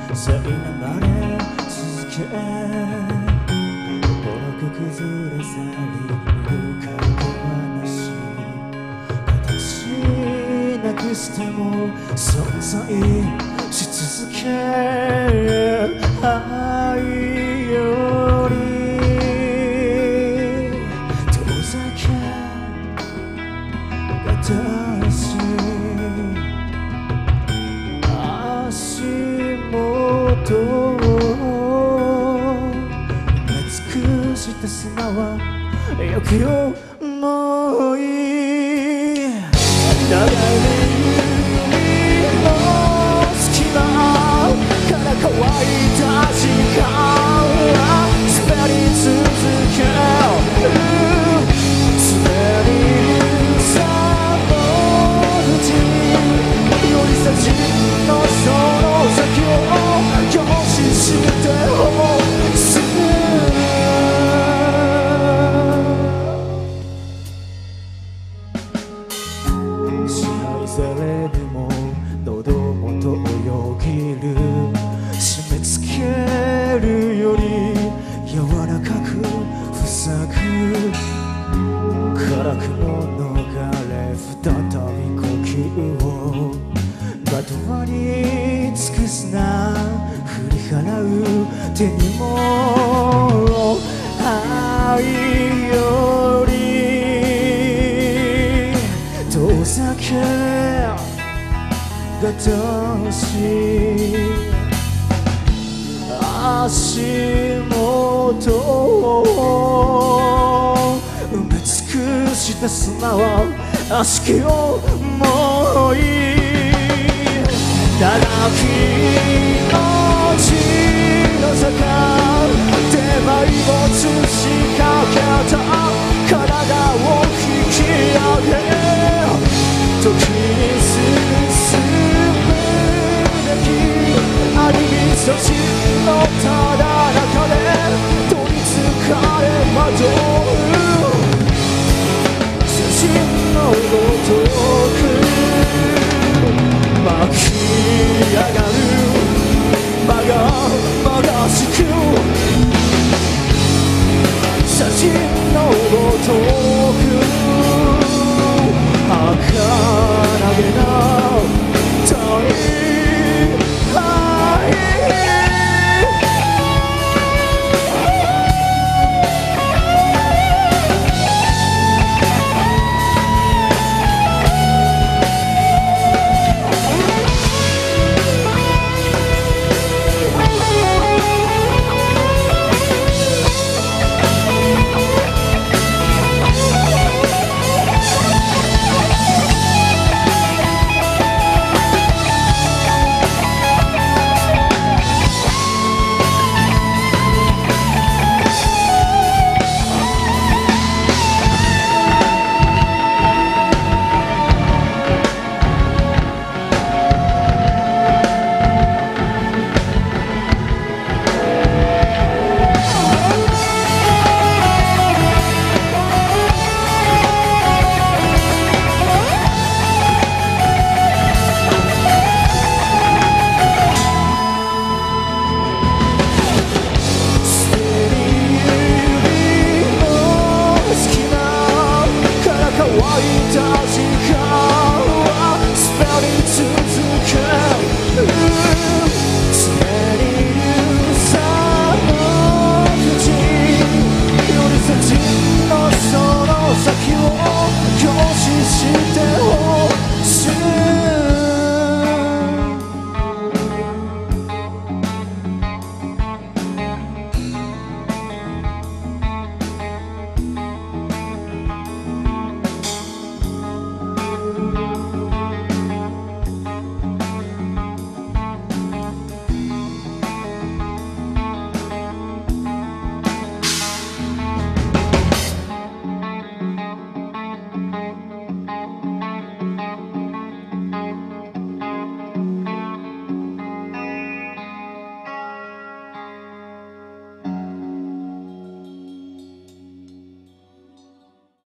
苛まれ続けボロく崩れ去り向かう話形なくしても存在し続け愛より遠ざけが正しい足元を埋め尽くした砂はよくよもういい流れるの隙間から乾いた時間は滑り続ける滑りさのうちより先のその先を凝視してほしい支配されるも喉元をよぎる締め付けるより柔らかく塞ぐ辛くも逃れ再び呼吸をバトンに尽くすな振り払う手にも愛より遠ざけが正しい足元を埋め尽くした砂は悪しき思い長き命の坂手前を尽しかけた